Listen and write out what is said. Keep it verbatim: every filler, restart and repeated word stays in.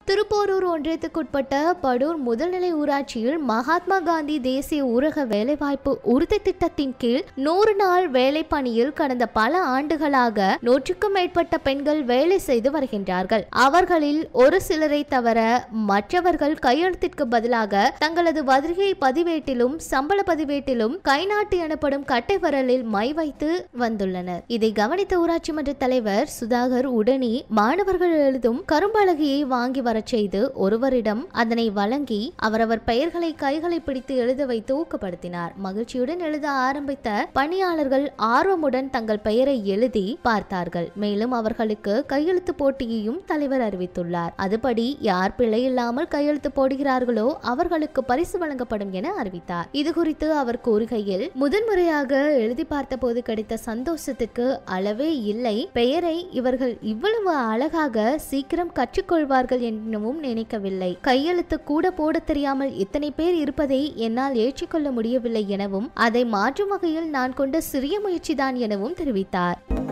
திருப்போரூர் ஒன்றியத்துக்குட்பட்ட படூர் முதல்நிலை ஊராட்சியில் மகாத்மா காந்தி தேசிய ஊரக வேலைவாய்ப்பு உறுதி திட்டத்தின் கீழ் நூறு நாள் வேலை பணியில் கடந்த பல ஆண்டுகளாக நூற்றுக்கும் மேற்பட்ட பெண்கள் வேலை செய்து வருகின்றார்கள். அவர்களில் ஒரு சிலரை தவிர மற்றவர்கள் கையெழுத்திற்கு பதிலாக தங்களது வருகை பதிவேட்டிலும் சம்பள பதிவேட்டிலும் கைநாட்டு எனப்படும் கட்டை வரலில் மை வைத்து வந்துள்ளனர். இதை கவனித்த ஊராட்சி மன்ற தலைவர் சுதாகர் உடனே மாணவர்கள் எழுதும் கரும்பலகையை வாங்கி வர செய்து ஒருவரிடம் அதனை வழங்கி அவரவர் பெயர்களை கைகளை பிடித்து எழுத வைத்து ஊக்கப்படுத்தினார். மகிழ்ச்சியுடன் எழுத ஆரம்பித்த பணியாளர்கள் ஆர்வமுடன் தங்கள் பெயரை எழுதி பார்த்தார்கள். மேலும் அவர்களுக்கு கையெழுத்து போட்டியையும் தலைவர் அறிவித்துள்ளார். அதுபடி யார் பிழை இல்லாமல் கையெழுத்து போடுகிறார்களோ அவர்களுக்கு பரிசு வழங்கப்படும் என அறிவித்தார். இது குறித்து அவர் கூறுகையில், முதன்முறையாக எழுதி பார்த்த போது கிடைத்த சந்தோஷத்துக்கு அளவே இல்லை. பெயரை இவர்கள் இவ்வளவு அழகாக சீக்கிரம் கற்றுக்கொள்வார்கள் என்னவும் நினைக்கவில்லை. கையெழுத்து கூட போட தெரியாமல் இத்தனை பேர் இருப்பதை என்னால் ஏற்றுக்கொள்ள முடியவில்லை எனவும் அதை மாற்றும் வகையில் நான் கொண்ட சிறிய முயற்சிதான் எனவும் தெரிவித்தார்.